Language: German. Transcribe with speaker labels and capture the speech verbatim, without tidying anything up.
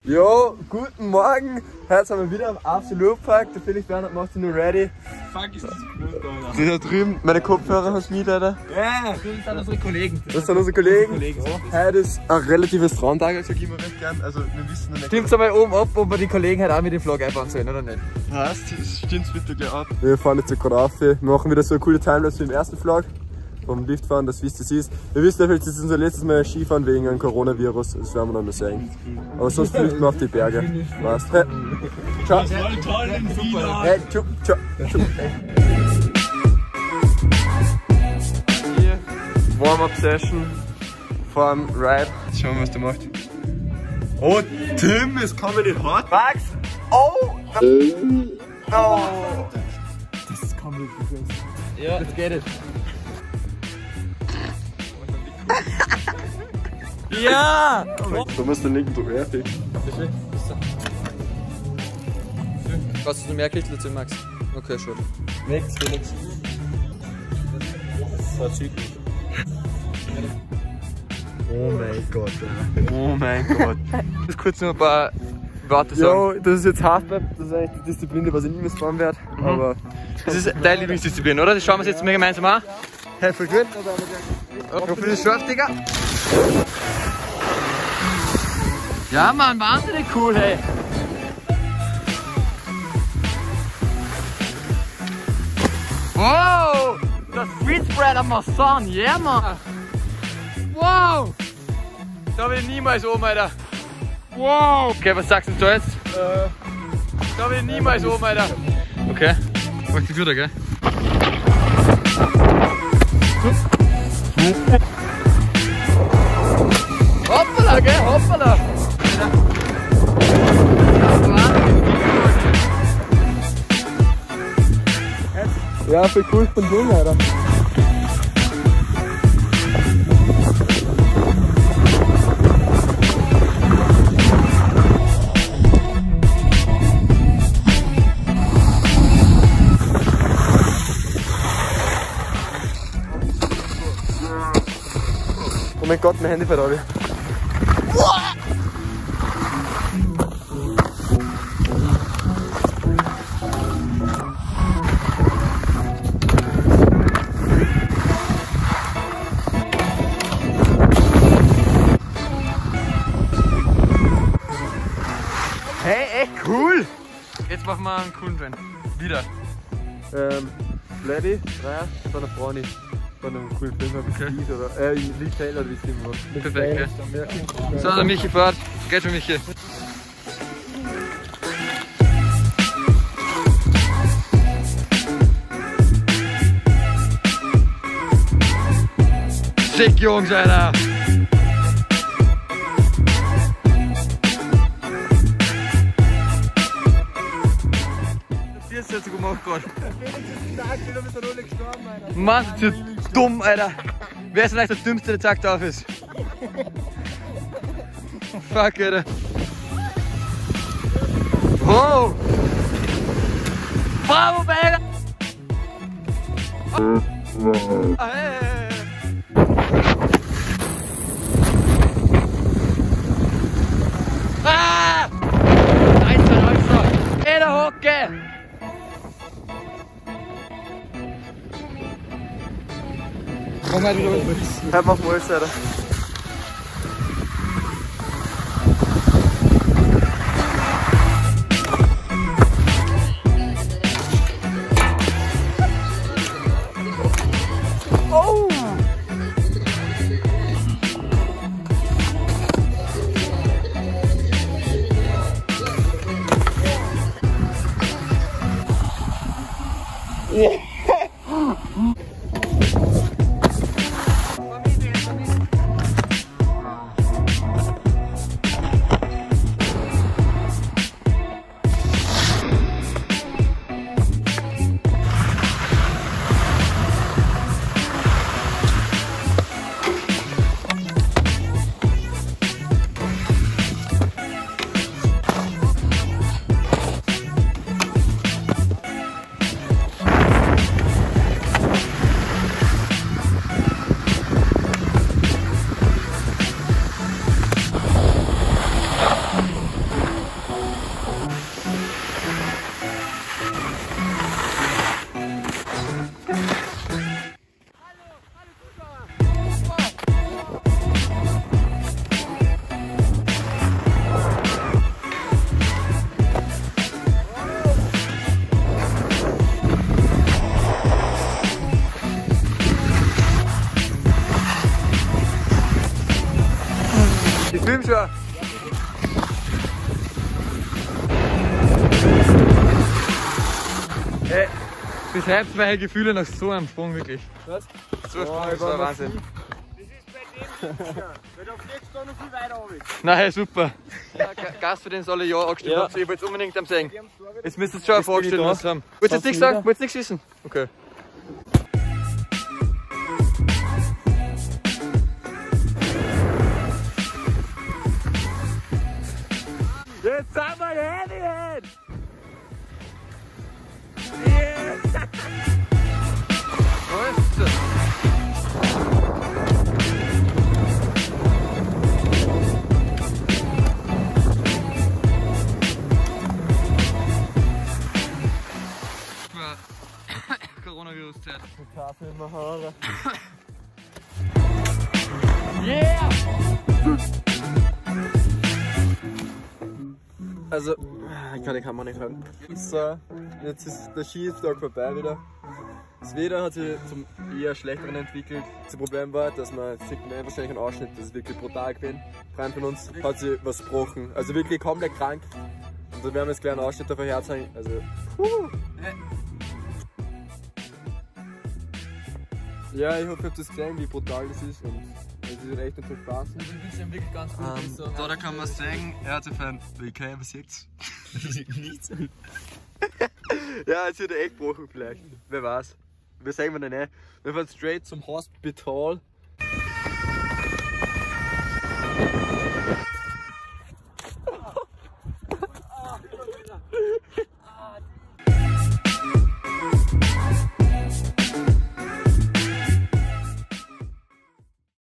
Speaker 1: Jo, guten Morgen. Heute sind wir wieder am Absolutpark. Der Felix Bernhard macht sich nur ready.
Speaker 2: Fuck, ist das blöd, Alter.
Speaker 1: Die da drüben, meine Kopfhörer hast du mit, Alter.
Speaker 2: Ja, das sind unsere Kollegen.
Speaker 1: Das sind unsere Kollegen.
Speaker 2: Kollegen sind
Speaker 1: Heute ist ein relatives Traumtag, sag ich immer recht gern. Also, wir wissen noch nicht.
Speaker 2: Stimmt's einmal oben ab, ob wir die Kollegen heute auch mit dem Vlog einbauen sollen, oder nicht?
Speaker 1: Passt, stimmt's bitte gleich ab. Wir fahren jetzt gerade rauf. Wir machen wieder so eine coole Timelapse wie im ersten Vlog. Vom Liftfahren, das wisst ihr, es ist. Wir wissen natürlich, das ist unser letztes Mal Skifahren wegen einem Coronavirus. Das werden wir noch mal sehen. Aber sonst flüchten wir auf die Berge. Weißt du? Hey. Ciao.
Speaker 2: Das war toll im Finale.
Speaker 1: Hey, ciao, ciao, ciao. Hier, Warm-Up-Session vom Ride. Jetzt schauen wir, was der macht. Oh, Tim, es kann mir nicht hart. Max! Oh! Oh!
Speaker 2: Das ist komplett gefällt. Ja, jetzt geht es. Ja!
Speaker 1: Du musst den linken drüber fertig.
Speaker 2: Was du mehr kriegst dazu, Max? Okay, schon.
Speaker 1: Nix, Felix. Das sieht nicht. Oh mein Gott, Alter. Oh mein Gott.
Speaker 2: Ich muss kurz noch ein paar Worte sagen.
Speaker 1: Jo, das ist jetzt Halfpipe, das ist eigentlich die Disziplin, was ich niemals fahren werde. Mhm. Aber
Speaker 2: das ist deine Lieblingsdisziplin, oder? Das schauen wir uns jetzt mal gemeinsam an.
Speaker 1: hey, voll gut.
Speaker 2: Ich hoffe, das schafft, Digga. Ja, Mann, wahnsinnig cool, hey. Wow! Das Street Spread am Masson, yeah, Mann! Wow! Da bin ich niemals oben, Alter. Wow! Okay, was sagst du jetzt? Äh, da bin ich niemals oben, Alter. Okay. Macht die Führer, gell? Hoppala, gell? Hoppala!
Speaker 1: Ja, voll cool von Ding, Alter. Oh mein Gott, mein Handy fährt alle.
Speaker 2: Hey, echt cool! Jetzt machen wir einen coolen Trend. Wieder.
Speaker 1: Ähm, Freddy, Dreier, von einer Brownie. Von einem coolen Film, okay. Lied oder, äh, Lied Taylor, wie es immer war.
Speaker 2: Perfekt, ja. So, der Michi fährt. Geht schon, Michi. Sick, Jungs, Alter! Das ist jetzt so gemacht gerade. Mann, das ist dumm, Alter. Wer ist vielleicht der Dümmste, der Tag drauf ist? Fuck, Alter. Wow! Bravo, Alter! Oh. Ah, hey. Ah! Eins, zwei, eins, zwei. In der Hocke! Komm mal wieder mit.
Speaker 1: Halt mal voll, Alter. Oh!
Speaker 2: Beschreibt meine Gefühle nach so einem Sprung wirklich.
Speaker 1: Was?
Speaker 2: So ein Sprung, das war Wahnsinn.
Speaker 3: Das ist bei dem nicht, weil da fliegst du noch viel weiter runter.
Speaker 2: Nein, super. Ja, Gas für den soll ich ja angestimmt
Speaker 1: Ja.
Speaker 2: haben. Ich wollte es unbedingt am sagen. Jetzt müsst ihr schon eine Frage stellen,
Speaker 1: da.
Speaker 2: was sie haben. Wolltest du jetzt nichts sagen? Wolltest du nichts wissen? Okay. Jetzt sind wir Alien! Yes! Wo ist das? Coronavirus-Zeit.
Speaker 1: Kaffee in der Haare.
Speaker 2: Yeah!
Speaker 1: Also, ich kann die Kamera nicht hören. So, jetzt ist der Skitag vorbei wieder. Das Wetter hat sich zum eher schlechteren entwickelt. Das Problem war, dass man, das sieht man wahrscheinlich einen Ausschnitt, das ist wirklich brutal gewesen. Freund von uns hat sich was gebrochen. Also wirklich komplett krank. Und da werden wir jetzt gleich einen Ausschnitt davon herzeigen. Also, puh. Ja, ich hoffe, ihr habt das gesehen, wie brutal das ist. Und es ist echt nicht so Spaß.
Speaker 2: Wirklich ganz gut.
Speaker 1: Ähm,
Speaker 2: so
Speaker 1: da, da kann man sagen, er hat sich für ein W K bis jetzt. Nichts. Ja, jetzt wird er echt gebrochen vielleicht. Wer weiß. Wir sagen wir denn nicht. Wir fahren straight zum Hospital.